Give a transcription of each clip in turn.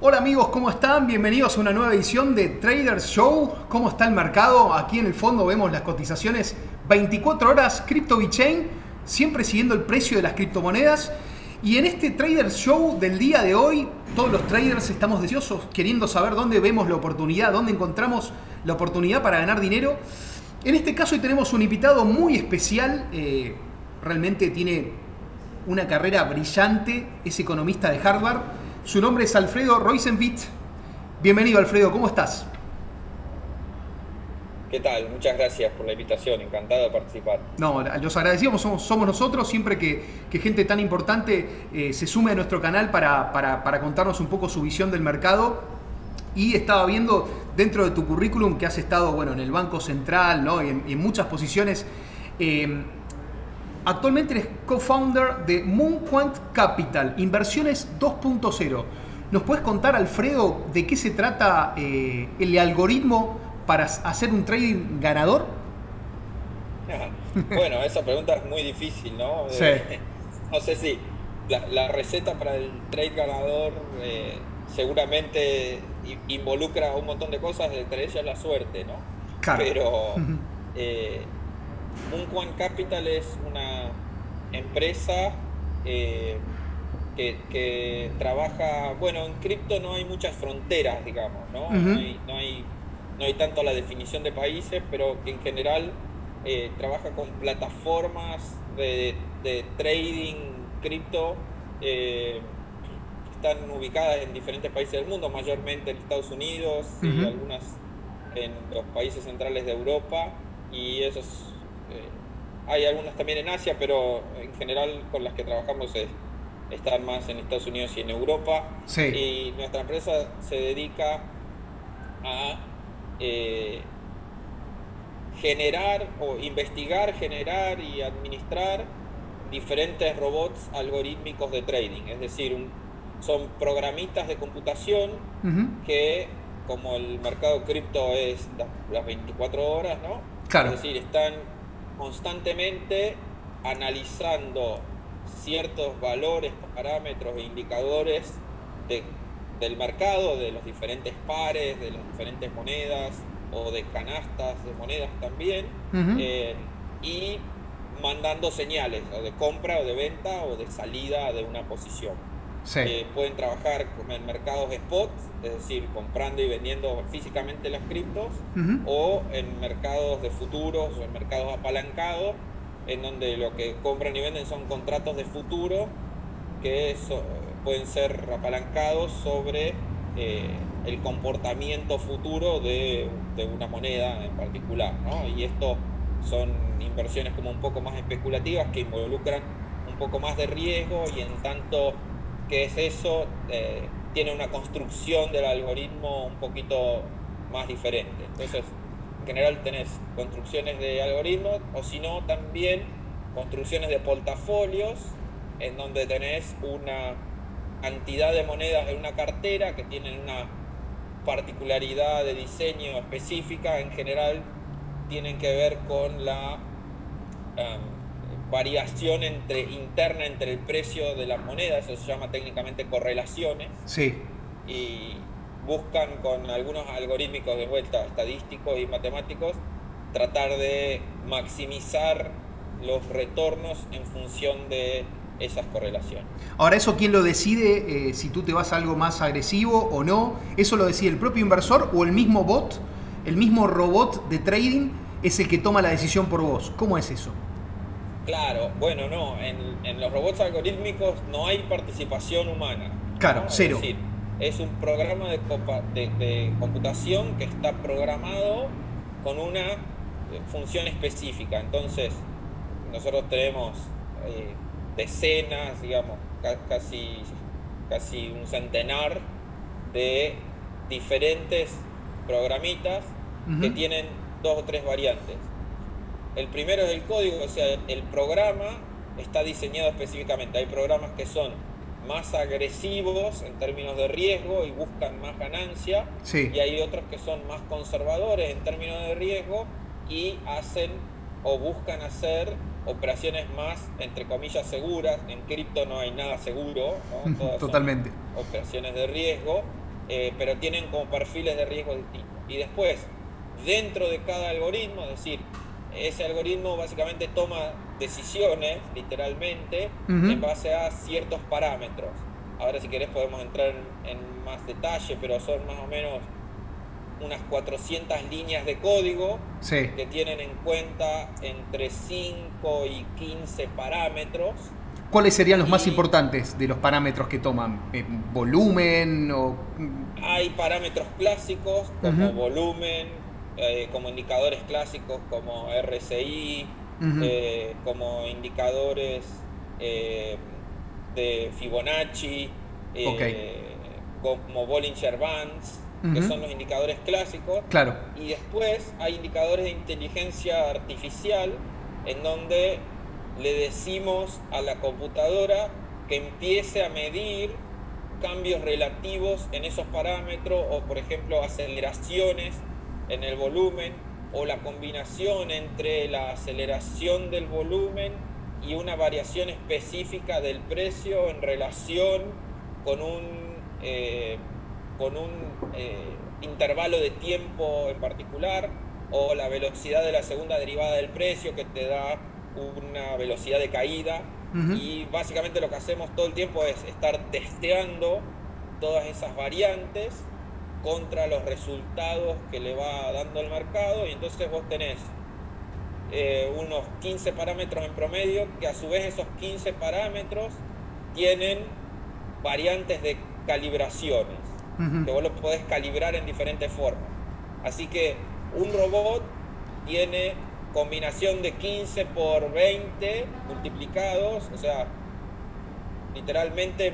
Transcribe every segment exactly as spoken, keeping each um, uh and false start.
Hola amigos, ¿cómo están? Bienvenidos a una nueva edición de Traders Show. ¿Cómo está el mercado? Aquí en el fondo vemos las cotizaciones veinticuatro horas Crypto VeChain, siempre siguiendo el precio de las criptomonedas. Y en este Traders Show del día de hoy, todos los traders estamos deseosos, queriendo saber dónde vemos la oportunidad, dónde encontramos la oportunidad para ganar dinero. En este caso hoy tenemos un invitado muy especial, eh, realmente tiene una carrera brillante, es economista de Harvard. Su nombre es Alfredo Roizenvit. Bienvenido, Alfredo, ¿cómo estás? ¿Qué tal? Muchas gracias por la invitación, encantado de participar. No, los agradecemos, somos, somos nosotros, siempre que, que gente tan importante eh, se sume a nuestro canal para, para, para contarnos un poco su visión del mercado. Y estaba viendo dentro de tu currículum que has estado bueno, en el Banco Central, ¿no? y, en, y en muchas posiciones. Eh, Actualmente eres co-founder de Moonquant Capital, Inversiones dos punto cero. ¿Nos puedes contar, Alfredo, de qué se trata eh, el algoritmo para hacer un trading ganador? Bueno, esa pregunta es muy difícil, ¿no? Sí. Eh, no sé si la, la receta para el trade ganador eh, seguramente involucra un montón de cosas, entre ellas la suerte, ¿no? Claro. Pero... Eh, Moonquant Capital es una empresa eh, que, que trabaja, bueno, en cripto no hay muchas fronteras, digamos, ¿no? Uh-huh. No hay, no hay, no hay tanto la definición de países, pero que en general eh, trabaja con plataformas de, de trading cripto, eh, están ubicadas en diferentes países del mundo, mayormente en Estados Unidos uh-huh. y algunas en los países centrales de Europa, y esos Eh, hay algunas también en Asia, pero en general con las que trabajamos es, están más en Estados Unidos y en Europa. Sí. Y nuestra empresa se dedica a eh, generar o investigar, generar y administrar diferentes robots algorítmicos de trading. Es decir, un, son programitas de computación uh-huh. que, como el mercado cripto es las, las veinticuatro horas, ¿no? Claro. Es decir, están constantemente analizando ciertos valores, parámetros e indicadores de, del mercado, de los diferentes pares, de las diferentes monedas o de canastas de monedas también, uh-huh. eh, y mandando señales o de compra o de venta o de salida de una posición. Sí. Eh, pueden trabajar en mercados spot, es decir, comprando y vendiendo físicamente las criptos, uh-huh. o en mercados de futuros o en mercados apalancados, en donde lo que compran y venden son contratos de futuro que so, pueden ser apalancados sobre eh, el comportamiento futuro de, de una moneda en particular, ¿no? Y esto son inversiones como un poco más especulativas que involucran un poco más de riesgo, y en tanto que es eso, eh, tiene una construcción del algoritmo un poquito más diferente. Entonces, en general tenés construcciones de algoritmos, o si no, también construcciones de portafolios, en donde tenés una cantidad de monedas en una cartera que tienen una particularidad de diseño específica. En general tienen que ver con la um, variación entre, interna entre el precio de las monedas, eso se llama técnicamente correlaciones. Sí. Y buscan con algunos algorítmicos de vuelta estadísticos y matemáticos tratar de maximizar los retornos en función de esas correlaciones. Ahora, ¿eso quién lo decide? Eh, si tú te vas a algo más agresivo o no, ¿eso lo decide el propio inversor o el mismo bot, el mismo robot de trading es el que toma la decisión por vos? ¿Cómo es eso? Claro, bueno, no, en, en los robots algorítmicos no hay participación humana. Claro, ¿no? cero. Es decir, es un programa de, copa, de, de computación que está programado con una función específica. Entonces, nosotros tenemos eh, decenas, digamos, casi, casi un centenar de diferentes programitas uh-huh. que tienen dos o tres variantes. El primero es el código, o sea, el programa está diseñado específicamente. Hay programas que son más agresivos en términos de riesgo y buscan más ganancia, sí. y hay otros que son más conservadores en términos de riesgo y hacen o buscan hacer operaciones más, entre comillas, seguras. En cripto no hay nada seguro, ¿no? Todas Totalmente. son operaciones de riesgo, eh, pero tienen como perfiles de riesgo distintos. Y después, dentro de cada algoritmo, es decir, ese algoritmo básicamente toma decisiones, literalmente, uh-huh. en base a ciertos parámetros. Ahora, si querés, podemos entrar en, en más detalle, pero son más o menos unas cuatrocientas líneas de código, sí. que tienen en cuenta entre cinco y quince parámetros. ¿Cuáles serían los y más importantes de los parámetros que toman? ¿Volumen o...? Hay parámetros clásicos como uh-huh. volumen, eh, como indicadores clásicos como R S I, uh-huh. eh, como indicadores eh, de Fibonacci, eh, okay. como Bollinger Bands, uh-huh. que son los indicadores clásicos. Claro. Y después hay indicadores de inteligencia artificial en donde le decimos a la computadora que empiece a medir cambios relativos en esos parámetros, o por ejemplo aceleraciones en el volumen, o la combinación entre la aceleración del volumen y una variación específica del precio en relación con un, eh, con un eh, intervalo de tiempo en particular, o la velocidad de la segunda derivada del precio que te da una velocidad de caída. Uh-huh. Y básicamente lo que hacemos todo el tiempo es estar testeando todas esas variantes contra los resultados que le va dando el mercado, y entonces vos tenés eh, unos quince parámetros en promedio, que a su vez esos quince parámetros tienen variantes de calibraciones, uh-huh. que vos lo podés calibrar en diferentes formas. Así que un robot tiene combinación de quince por veinte multiplicados, o sea, literalmente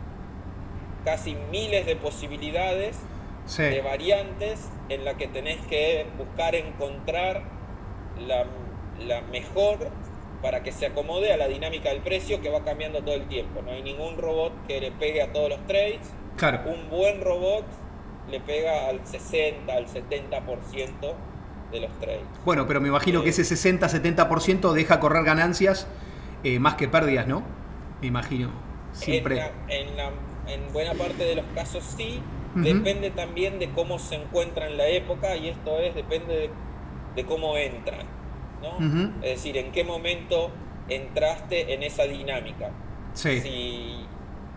casi miles de posibilidades, sí. de variantes en la que tenés que buscar encontrar la, la mejor para que se acomode a la dinámica del precio, que va cambiando todo el tiempo. No hay ningún robot que le pegue a todos los trades. Claro. Un buen robot le pega al sesenta, al setenta por ciento de los trades. Bueno, pero me imagino eh, que ese sesenta a setenta por ciento deja correr ganancias eh, más que pérdidas, ¿no? Me imagino. Siempre. En, la, en, la, en buena parte de los casos sí. Uh-huh. Depende también de cómo se encuentra en la época, y esto es, depende de, de cómo entran, ¿no? Uh-huh. Es decir, en qué momento entraste en esa dinámica. Sí. Si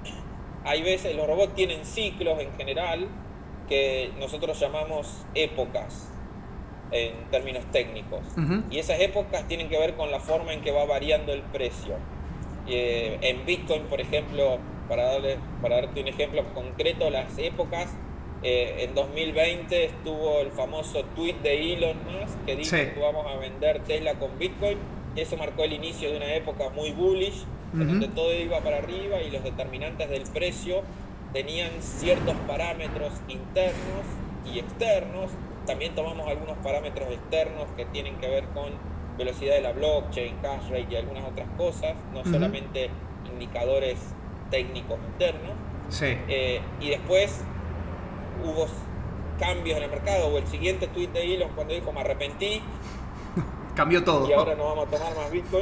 hay veces, los robots tienen ciclos en general que nosotros llamamos épocas en términos técnicos. Uh-huh. Y esas épocas tienen que ver con la forma en que va variando el precio. Eh, en Bitcoin, por ejemplo, para, darle, para darte un ejemplo concreto, las épocas, eh, en dos mil veinte estuvo el famoso tweet de Elon Musk que dijo, sí. que vamos a vender Tesla con Bitcoin. Eso marcó el inicio de una época muy bullish, uh-huh. en donde todo iba para arriba y los determinantes del precio tenían ciertos parámetros internos y externos. También tomamos algunos parámetros externos que tienen que ver con velocidad de la blockchain, cash rate y algunas otras cosas, no uh-huh. solamente indicadores técnicos internos. Sí. Eh, y después hubo cambios en el mercado, o el siguiente tweet de Elon cuando dijo me arrepentí, cambió todo, y ahora no vamos a tomar más Bitcoin,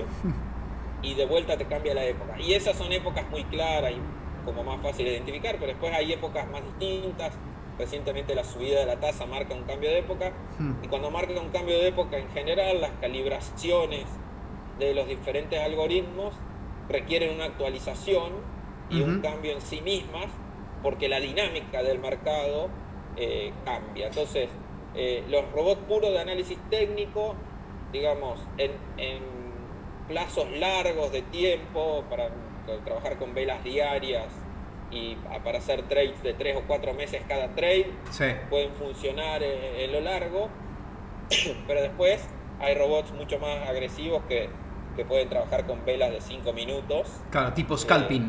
y de vuelta te cambia la época. Y esas son épocas muy claras y como más fácil de identificar, pero después hay épocas más distintas. Recientemente la subida de la tasa marca un cambio de época, hmm. y cuando marca un cambio de época en general, las calibraciones de los diferentes algoritmos requieren una actualización y uh-huh. un cambio en sí mismas, porque la dinámica del mercado eh, cambia. Entonces, eh, los robots puros de análisis técnico, digamos, en, en plazos largos de tiempo, para, para trabajar con velas diarias, y para hacer trades de tres o cuatro meses cada trade, sí. pueden funcionar en, en lo largo, pero después hay robots mucho más agresivos que, que pueden trabajar con velas de cinco minutos. Claro, tipo scalping.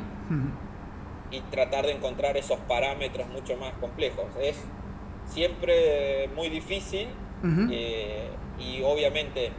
Eh, y tratar de encontrar esos parámetros mucho más complejos. Es siempre muy difícil, uh-huh. eh, y obviamente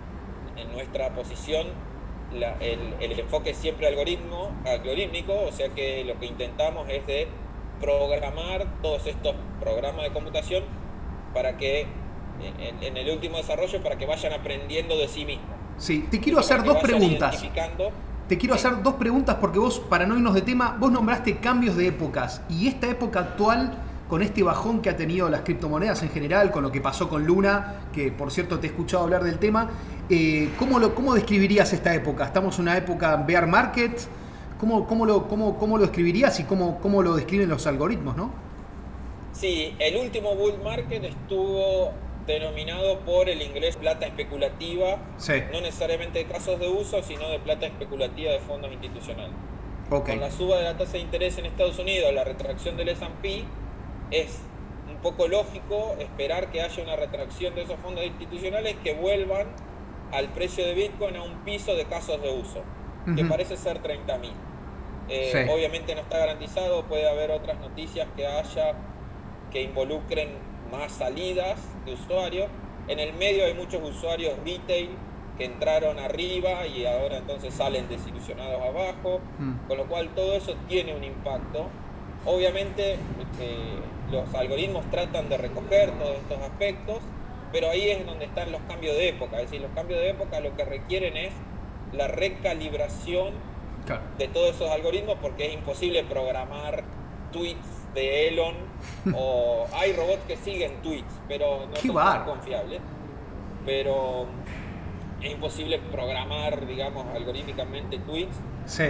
en nuestra posición La, el, el enfoque es siempre algoritmo, algorítmico, o sea que lo que intentamos es de programar todos estos programas de computación para que en, en el último desarrollo para que vayan aprendiendo de sí mismos. Sí, te quiero hacer dos preguntas. Te quiero hacer dos preguntas porque vos, para no irnos de tema, vos nombraste cambios de épocas, y esta época actual con este bajón que ha tenido las criptomonedas en general, con lo que pasó con Luna, que por cierto te he escuchado hablar del tema, eh, ¿cómo, lo, ¿cómo describirías esta época? ¿Estamos en una época bear market? ¿Cómo, cómo, lo, cómo, cómo lo describirías y cómo, cómo lo describen los algoritmos, no? Sí, el último bull market estuvo denominado por el inglés plata especulativa, sí. No necesariamente de casos de uso, sino de plata especulativa de fondos institucionales. Okay. Con la suba de la tasa de interés en Estados Unidos, la retracción del ese and pe, es un poco lógico esperar que haya una retracción de esos fondos institucionales que vuelvan al precio de Bitcoin a un piso de casos de uso, uh-huh. que parece ser treinta mil. Eh, sí. Obviamente no está garantizado, puede haber otras noticias que haya que involucren más salidas de usuarios. En el medio hay muchos usuarios retail que entraron arriba y ahora entonces salen desilusionados abajo, mm. con lo cual todo eso tiene un impacto. Obviamente eh, los algoritmos tratan de recoger todos estos aspectos, pero ahí es donde están los cambios de época. Es decir, los cambios de época lo que requieren es la recalibración claro. de todos esos algoritmos, porque es imposible programar tweets de Elon o hay robots que siguen tweets, pero no son tan confiables. Pero es imposible programar, digamos, algorítmicamente tweets. Sí.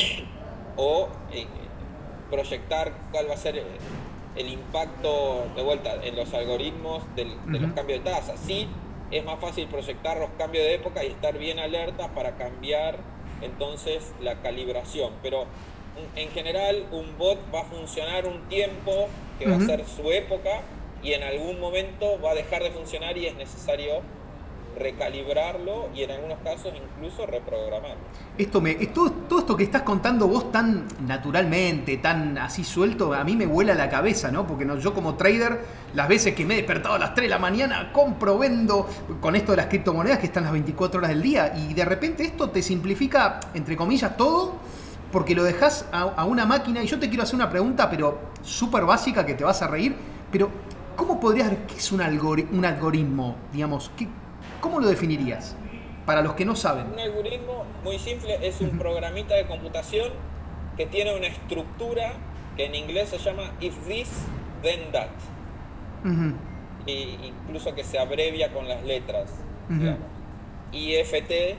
O eh, proyectar cuál va a ser el, el impacto de vuelta en los algoritmos del, de uh-huh. los cambios de tasa. Sí, es más fácil proyectar los cambios de época y estar bien alerta para cambiar entonces la calibración. Pero en general un bot va a funcionar un tiempo que uh-huh. va a ser su época y en algún momento va a dejar de funcionar y es necesario recalibrarlo y en algunos casos incluso reprogramarlo. Esto me, esto, todo esto que estás contando vos tan naturalmente, tan así suelto, a mí me vuela la cabeza, ¿no? Porque no, yo como trader, las veces que me he despertado a las tres de la mañana, compro, vendo, con esto de las criptomonedas que están las veinticuatro horas del día, y de repente esto te simplifica, entre comillas, todo, porque lo dejas a, a una máquina. Y yo te quiero hacer una pregunta, pero súper básica, que te vas a reír, pero ¿cómo podrías ver qué es un, algori un algoritmo? Digamos, ¿qué, ¿cómo lo definirías? Para los que no saben. Un algoritmo muy simple es un programita de computación que tiene una estructura que en inglés se llama if this, then that. Uh-huh. Y incluso que se abrevia con las letras. Uh-huh. Digamos. I F T,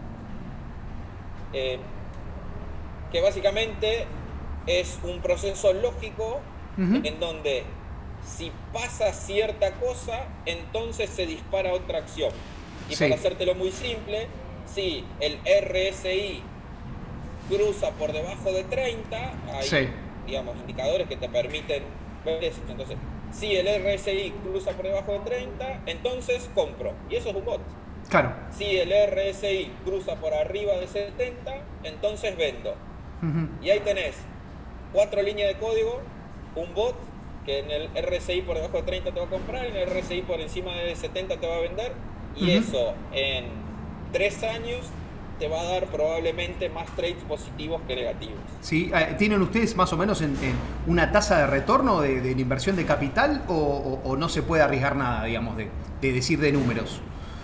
eh, que básicamente es un proceso lógico uh-huh. en donde si pasa cierta cosa, entonces se dispara otra acción. Y sí. para hacértelo muy simple, si el R S I cruza por debajo de treinta, hay sí. digamos, indicadores que te permiten ver eso. Entonces, si el R S I cruza por debajo de treinta, entonces compro. Y eso es un bot. Claro. Si el R S I cruza por arriba de setenta, entonces vendo. Uh-huh. Y ahí tenés cuatro líneas de código, un bot que en el R S I por debajo de treinta te va a comprar, en el R S I por encima de setenta te va a vender. Y uh-huh. eso en tres años te va a dar probablemente más trades positivos que negativos. Sí, ¿tienen ustedes más o menos en, en una tasa de retorno de, de la inversión de capital o, o, o no se puede arriesgar nada, digamos, de, de decir de números?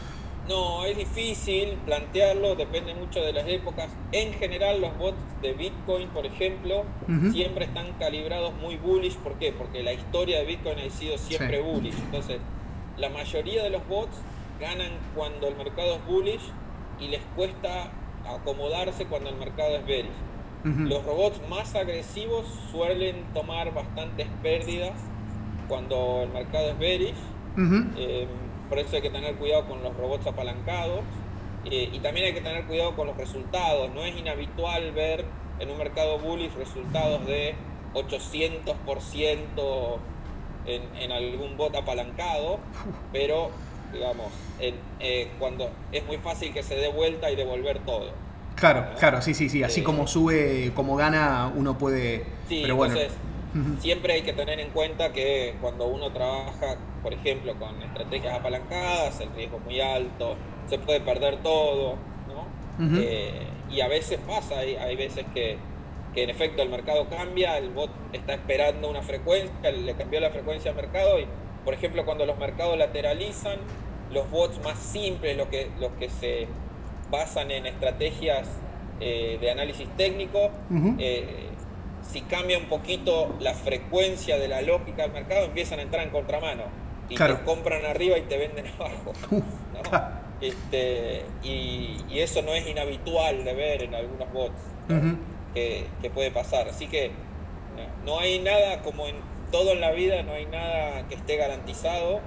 No, es difícil plantearlo, depende mucho de las épocas. En general los bots de Bitcoin, por ejemplo, uh-huh. siempre están calibrados muy bullish. ¿Por qué? Porque la historia de Bitcoin ha sido siempre sí. bullish. Entonces, la mayoría de los bots ganan cuando el mercado es bullish y les cuesta acomodarse cuando el mercado es bearish. Uh-huh. Los robots más agresivos suelen tomar bastantes pérdidas cuando el mercado es bearish. Uh-huh. eh, por eso hay que tener cuidado con los robots apalancados eh, y también hay que tener cuidado con los resultados. No es inhabitual ver en un mercado bullish resultados de ochocientos por ciento en, en algún bot apalancado, pero digamos, en, eh, cuando es muy fácil que se dé vuelta y devolver todo. Claro, ¿no? Claro, sí, sí, sí. Así eh, como sube, como gana, uno puede... Sí, pero bueno. Entonces, uh-huh. siempre hay que tener en cuenta que cuando uno trabaja, por ejemplo, con estrategias apalancadas, el riesgo es muy alto, se puede perder todo, ¿no? Uh-huh. eh, y a veces pasa, hay, hay veces que, que en efecto el mercado cambia, el bot está esperando una frecuencia, le cambió la frecuencia al mercado y, por ejemplo, cuando los mercados lateralizan, los bots más simples, los que, los que se basan en estrategias eh, de análisis técnico, uh-huh. eh, si cambia un poquito la frecuencia de la lógica del mercado, empiezan a entrar en contramano y claro. te compran arriba y te venden abajo, ¿no? Este, y, y eso no es inhabitual de ver en algunos bots, ¿no? uh-huh. que, que puede pasar. Así que no, no hay nada, como en todo en la vida, no hay nada que esté garantizado.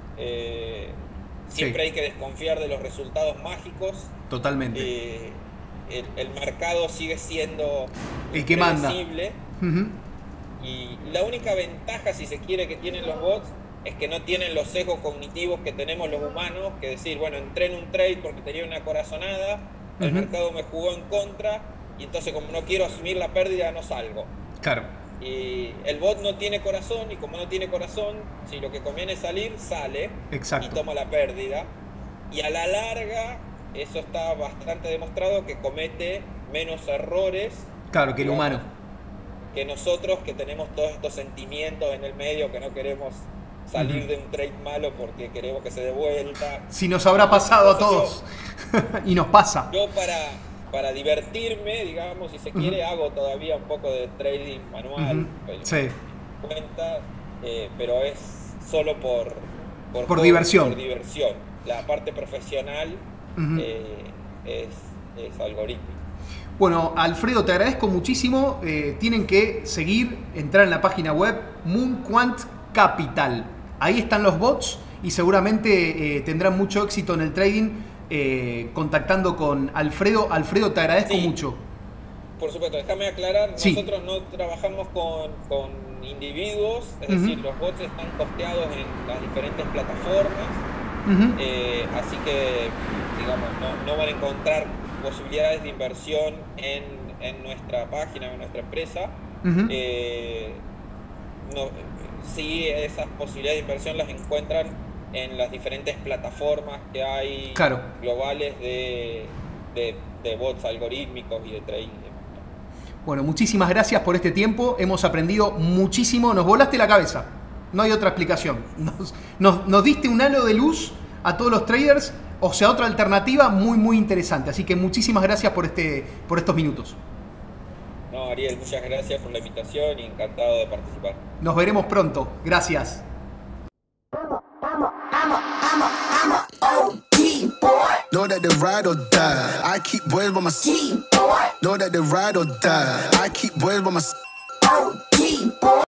Eh, siempre sí. hay que desconfiar de los resultados mágicos. Totalmente. Eh, el, el mercado sigue siendo el que manda. Uh-huh. Y la única ventaja, si se quiere, que tienen los bots es que no tienen los sesgos cognitivos que tenemos los humanos, que decir, bueno, entré en un trade porque tenía una corazonada, el uh-huh. mercado me jugó en contra, y entonces como no quiero asumir la pérdida, no salgo. Claro. Y el bot no tiene corazón, y como no tiene corazón, si lo que conviene es salir, sale. Exacto. Y toma la pérdida. Y a la larga, eso está bastante demostrado, que comete menos errores. Claro, que el digamos, humano. Que nosotros, que tenemos todos estos sentimientos en el medio, que no queremos salir uh-huh. de un trade malo porque queremos que se dé vuelta. Si nos habrá pasado a todos. Yo, y nos pasa. Yo para, para divertirme, digamos, si se quiere, uh-huh. hago todavía un poco de trading manual. Uh-huh. Sí. Cuenta, eh, pero es solo por, por, por diversión. Por diversión. La parte profesional uh-huh. eh, es, es algoritmo. Bueno, Alfredo, te agradezco muchísimo. Eh, tienen que seguir, entrar en la página web MoonQuant Capital. Ahí están los bots y seguramente eh, tendrán mucho éxito en el trading eh, contactando con Alfredo. Alfredo, te agradezco sí, mucho. Por supuesto, déjame aclarar, sí. nosotros no trabajamos con, con individuos, es uh-huh. decir, los bots están costeados en las diferentes plataformas, uh-huh. eh, así que, digamos, no, no van a encontrar posibilidades de inversión en, en nuestra página, en nuestra empresa. Uh-huh. eh, no, sí, esas posibilidades de inversión las encuentran en las diferentes plataformas que hay claro. globales de, de, de bots algorítmicos y de trading. Bueno, muchísimas gracias por este tiempo. Hemos aprendido muchísimo. Nos volaste la cabeza. No hay otra explicación. Nos, nos, nos diste un halo de luz a todos los traders. O sea, otra alternativa muy, muy interesante. Así que muchísimas gracias por, este, por estos minutos. No, Ariel, muchas gracias por la invitación y encantado de participar. Nos veremos pronto. Gracias. Know that they ride or die. I keep boys by my side. Know that they ride or die. I keep boys by my side.